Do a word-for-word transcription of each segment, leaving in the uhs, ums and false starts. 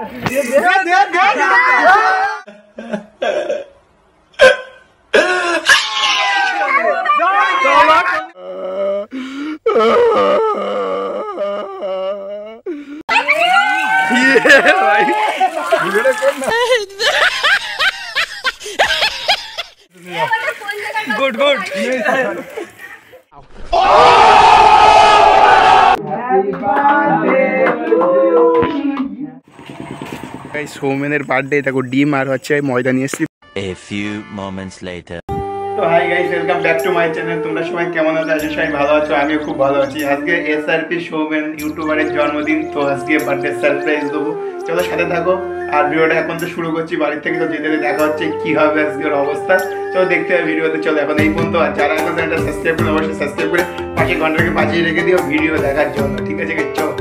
Good good সৌমেনের birthday দেখো ডিম আর হচ্ছে ময়দা নিয়ে এসেছি। A few moments later. তো hi guys, welcome back to my channel. তোমরা সবাই কেমন আছো? আজকে সবাই ভালো আছো, আমিও খুব ভালো আছি। আজকে এসআরপি সৌমেন ইউটিউবারের জন্মদিন, তো আজকে বার্থডে সারপ্রাইজ দেবো। চলো সাথে থাকো। আর ভিডিওটা এখন তো শুরু করছি বাড়ির থেকে, তো যেতে দেখা হচ্ছে কি হবে আজকের অবস্থা। চলো দেখতে হবে ভিডিওতে। চলো এখন এই পর্যন্ত, আর যারা এখন চ্যানেলটা সাবস্ক্রাইব করে অবশ্যই সাবস্ক্রাইব করে পাশে ঘন্টাকে বাজিয়ে রেখে দিও ভিডিও দেখার জন্য, ঠিক আছে? চলো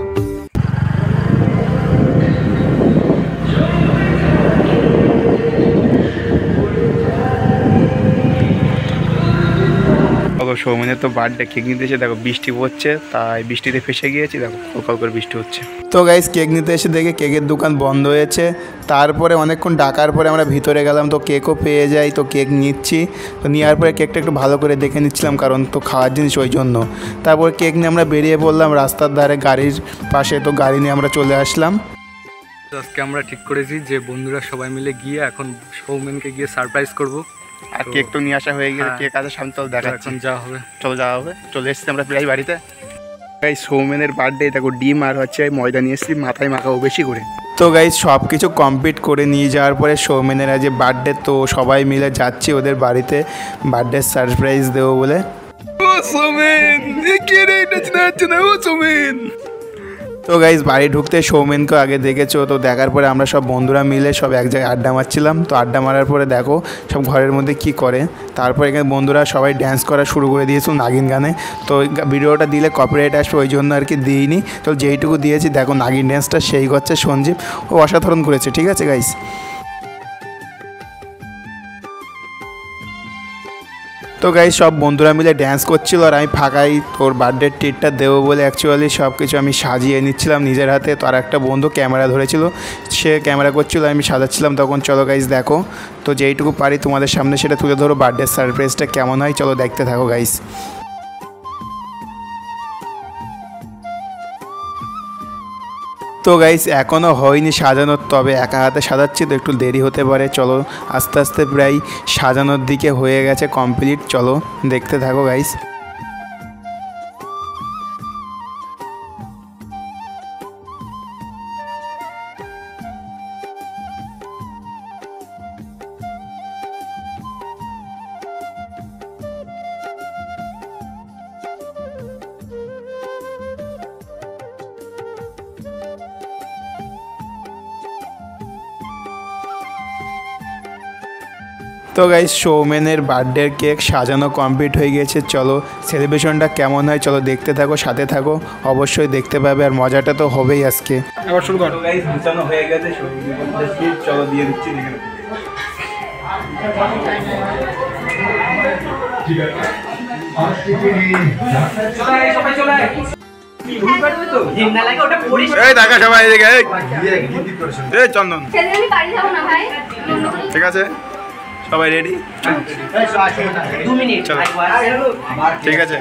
সৌমেনের তো বার্থডে, কেক নিতে এসে দেখো বৃষ্টি পড়ছে, তাই বৃষ্টিতে ফেসে গিয়েছি। দেখো কল করে বৃষ্টি হচ্ছে। তো গাইস কেক নিতে এসে দেখে কেকের দোকান বন্ধ হয়েছে। তারপরে অনেকক্ষণ ডাকার পরে আমরা ভিতরে গেলাম, তো কেকও পেয়ে যাই। তো কেক নিচ্ছি, তো নেওয়ার পরে কেকটা একটু ভালো করে দেখে নিচ্ছিলাম, কারণ তো খাওয়ার জিনিস ওই জন্য। তারপরে কেক নিয়ে আমরা বেরিয়ে পড়লাম রাস্তার ধারে গাড়ির পাশে, তো গাড়ি নিয়ে আমরা চলে আসলাম। আজকে আমরা ঠিক করেছি যে বন্ধুরা সবাই মিলে গিয়ে এখন সৌমেনকে গিয়ে সারপ্রাইজ করবো। আর কেক তো নিয়ে আসা হয়ে গেছে, কেক আছে সামনে, চলো দেখাচ্ছি। এখন যাওয়া হবে, চলো যাওয়া হবে। চলে এসেছি আমরা প্রায় বাড়িতে। গাই সৌমেনের বার্থডে দেখো ডিম আর হচ্ছে ময়দা নিয়ে এসেছি, মাথায় মাখাও বেশি করে। তো গাইজ সব কিছু কমপ্লিট করে নিয়ে যাওয়ার পরে সৌমেনের আজ বার্থডে, তো সবাই মিলে যাচ্ছি ওদের বাড়িতে বার্থডে সারপ্রাইজ দেবো বলে। ও সৌমেন, কে রে এটা চিনাচ্ছে না? ও সৌমেন। তো গাইজ বাড়ি ঢুকতে সৌমেনকে আগে দেখেছো, তো দেখার পরে আমরা সব বন্ধুরা মিলে সব এক জায়গায় আড্ডা মারছিলাম। তো আড্ডা মারার পরে দেখো সব ঘরের মধ্যে কি করে। তারপর এখানে বন্ধুরা সবাই ড্যান্স করা শুরু করে দিয়েছিল নাগিন গানে। তো ভিডিওটা দিলে কপিরাইট আসবে, ওই জন্য আর কি দিইনি। তো যেইটুকু দিয়েছি দেখো নাগিন ড্যান্সটা সেই করছে সঞ্জীব, ও অসাধারণ করেছে, ঠিক আছে গাইজ? তো গাইজ সব বন্ধুরা মিলে ড্যান্স করছিল, আর আমি ফাঁকাই তোর বার্থডে ট্রিটটা দেবো বলে অ্যাকচুয়ালি সব কিছু আমি সাজিয়ে নিচ্ছিলাম নিজের হাতে। তো আর একটা বন্ধু ক্যামেরা ধরেছিল, সে ক্যামেরা করছিল, আমি সাজাচ্ছিলাম তখন। চলো গাইজ দেখো, তো যেইটুকু পারি তোমাদের সামনে সেটা তুলে ধরো। বার্থডে সারপ্রাইজটা কেমন হয় চলো দেখতে থাকো গাইজ। তো গাইস এখনও হয়নি সাজানোর, তবে একা হাতে সাজাচ্ছি তো একটু দেরি হতে পারে। চলো আস্তে আস্তে প্রায় সাজানোর দিকে হয়ে গেছে কমপ্লিট, চলো দেখতে থাকো গাইস। তো গাইস সৌমেনের বার্থডের কেক সাজানো কমপ্লিট হয়ে গেছে। চলো সেলিব্রেশনটা কেমন হয় চলো দেখতে থাকো, সাথে থাকো, অবশ্যই দেখতে পাবে, আর মজাটা তো হবেই আজকে। এবার শুরু করো গাইস, বিছানো হয়ে গেছে, চলো দিয়ে দিচ্ছি। ঠিক আছে এই দেখা সবাই এদিকে, এই চন্দন ঠিক আছে, সবাই রেডি? ঠিক আছে।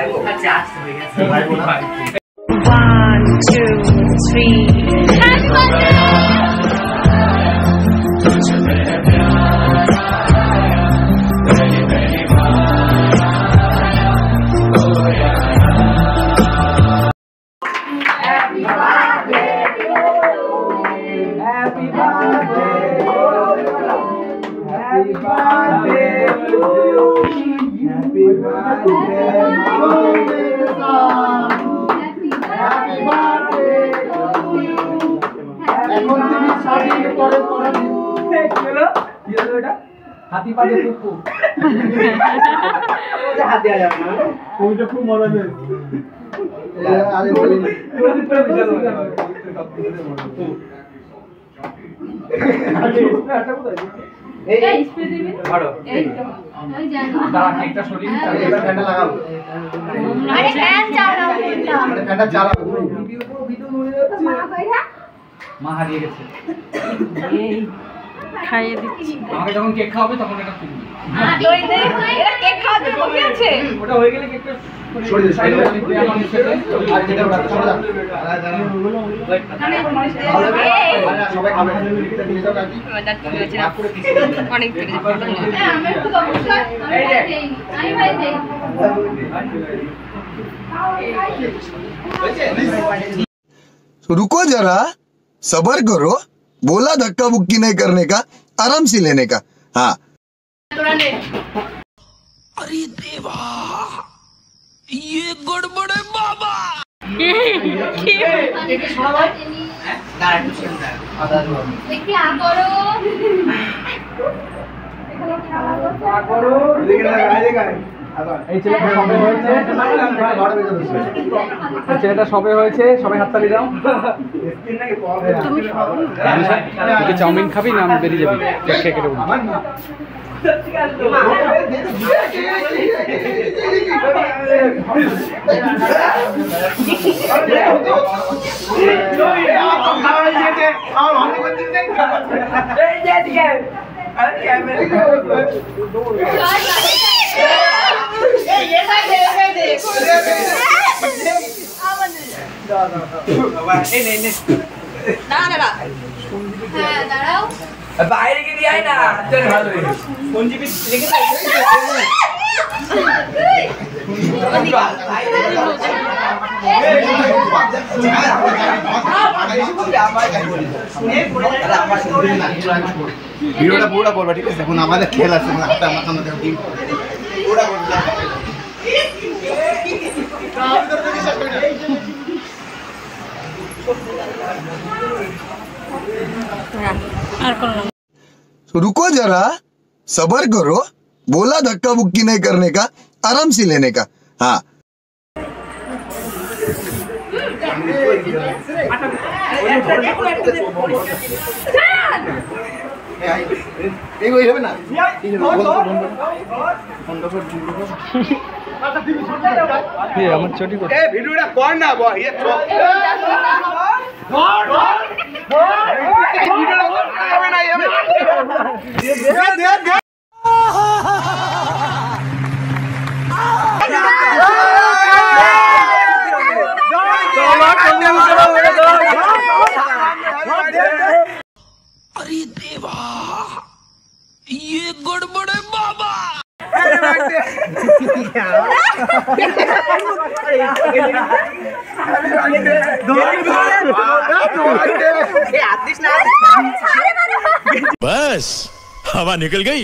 Happy birthday to you. Happy birthday, Happy birthday to you. এখন তুমি শাড়ি পরে পরে চলো দিয়ে দাও এটা হাতি পাতে টুকু ওটা হাত দেয়া যাবে না, ওইটা খুব মজা দেয়। আরে বলি পুরো পুরো চলো আরে এটা কোথায় এই স্প্রে দিবি ধরো এই তো আমি জানি দাঁড়া একটা সরিয়ে তাহলে এটা ফ্যানটা লাগাবো। আরে ফ্যান চালাও, আরে ফ্যানটা চালাও, ভিডিও ভিডিও মনে হচ্ছে মা কইরা মা হারিয়ে গেছে। খাইয়ে দিচ্ছি। আমাকে যখন কেক খাওয়াবে তখন এটা কিনবি। হ্যাঁ দই দই এরা কেক খাওয়াতে বসে আছে। ওটা হয়ে গেলে কেকটা সরে দে সাইডে দিয়ে আমার নিচে আর যেটা ওটা সরে যা। সবাই খাবে দিয়ে দাও কাকি। অনেক পেরে যাবে। হ্যাঁ আমি একটু অবশ্যই আমি ভাই দেই। तो रुको जरा सबर करो बोला धक्का बुक्की नहीं करने का आराम से लेने का हाँ अरे देवा ये गड़बड़ है बाबा দেখি আ করো আ করো দেখে না গায়ে গায়ে এই ছেলেটা সবে হয়েছে এই ছেলেটা সবে হয়েছে সবাই হাততালি দাও তুমি তুই চাউমিন খাবি না আমি বেরিয়ে যাবি কেক খেয়ে কেটে আমার না হ্যাঁ দাঁড়াও বাইরে গিয়ে দিয়ে আয় না চল ভালো সঞ্জীবী রেখে ভিডিওটা পুরোটা করবা ঠিক আছে এখন আমাদের খেল আছে হাতে আমার সামনে দেখো পুরোটা করবা तो रुको जरा सबर करो बोला धक्का बुक्की नहीं करने का आराम से लेने का हाँ আমার চটি ভিডিওটা কর না বয় अरे देवा ये गड़बड़ है बाबा बस हवा निकल गई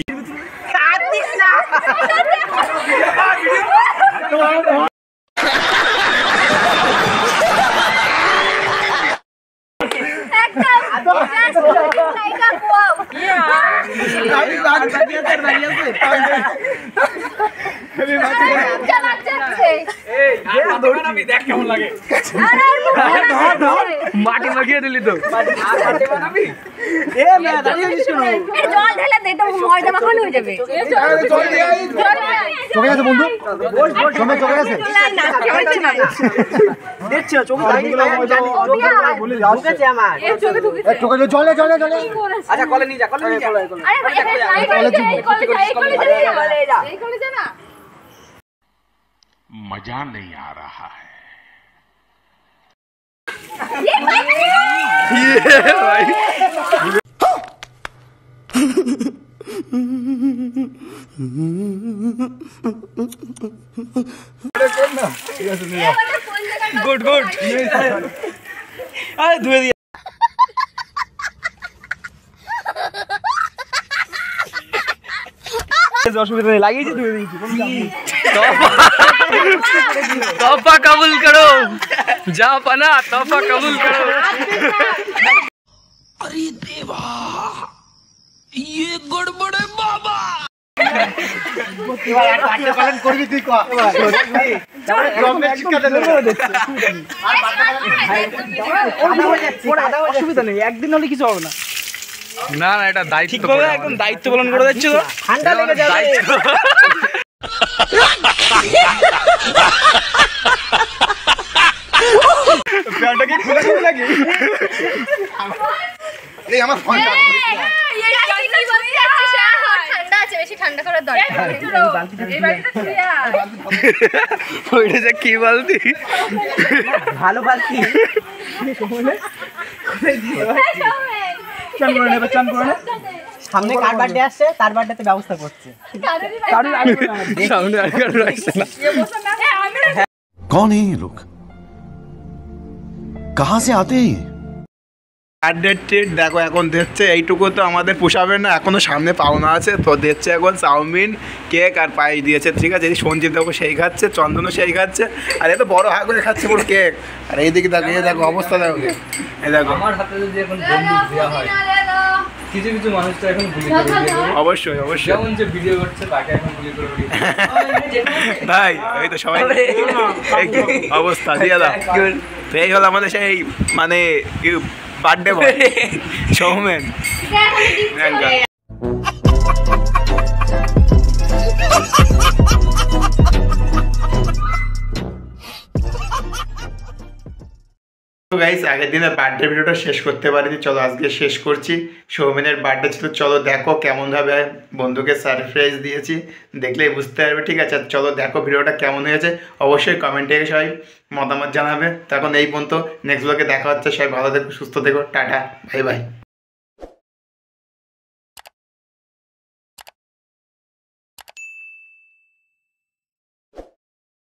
দেখ কেমন লাগে মাটি লাগিয়ে দিলি তো জল ঢেলে দে তো ময়দা মাখানো হয়ে যাবে চোখে গেছে বন্ধু সময় চোখে গেছে দেখছি না চোখে ঢুকেছে আমার চোখে চলে চলে চলে আচ্ছা কলে নিয়ে যা কলে নিয়ে যা আরে ভাই এই কলে যা এই কলে যা এই কলে যা না मजा नहीं आ रहा है গুড গুড আরে ধুয়ে দিয়ে অসুবিধা নেই লাগিয়েছি ধুয়ে দিয়েছি तोहफा कबूल करो जा पना तोहफा कबूल करो अरे देवा ये गड़बड़ है बाबा করবি তুই অসুবিধা নেই একদিন হলে কিছু হবে না না না এটা দায়িত্ব ঠিক করে একদম দায়িত্ব পালন করে দিচ্ছ তো ঠান্ডা লেগে যাবে কলারটা কি খুলে খুলে নাকি? এই আমার ফোনটা ঠান্ডা আছে, বেশি ঠান্ডা করার দরকার নেই। ওইটা যে কি বালতি? ভালো বালতি চান করে নেবে, চান করে নেবে। সামনে কার বার্থডে আসছে, তার বার্থডেতে ব্যবস্থা করছে। সামনে আর কারো রাখছে না। कौन है ये लोग? कहां से आते हैं ये? বার্থডে ট্রিট দেখো এখন দিচ্ছে, এইটুকু তো আমাদের পোষাবে না, এখনো সামনে পাওনা আছে, তো দিচ্ছে এখন চাউমিন, কেক আর পায়েস দিয়েছে, ঠিক আছে। এই সঞ্জিত দেখো সেই খাচ্ছে, চন্দনও সেই খাচ্ছে, আর এ তো বড় হাঁ করে খাচ্ছে পুরো কেক। আর এইদিকে দেখো, এই দেখো অবস্থা দেখো, এই দেখো। আমার হাতে যদি এখন বন্দুক দেওয়া হয়, কিছু কিছু মানুষ তো এখন গুলি করে দিয়ে দেবে। অবশ্যই অবশ্যই, যেমন যে ভিডিও করছে তাকে এখন গুলি করে দিয়ে দেবে। ভাই এই তো সবাই এই কি অবস্থা দিয়ে দাও। তো এই হলো আমাদের সেই মানে বার্থডে বয় সৌমেন। তো গাইস আগের দিনের বার্থডে ভিডিওটা শেষ করতে পারিনি, চলো আজকে শেষ করছি। সৌমেনের বার্থডে ছিল, চলো দেখো কেমনভাবে বন্ধুকে সারপ্রাইজ দিয়েছি, দেখলেই বুঝতে পারবে, ঠিক আছে। চলো দেখো ভিডিওটা কেমন হয়েছে, অবশ্যই কমেন্টে সবাই মতামত জানাবে। তখন এই পর্যন্ত, নেক্সট ব্লগে দেখা হচ্ছে, সবাই ভালো থেকো, সুস্থ থেকো, টাটা, বাই বাই।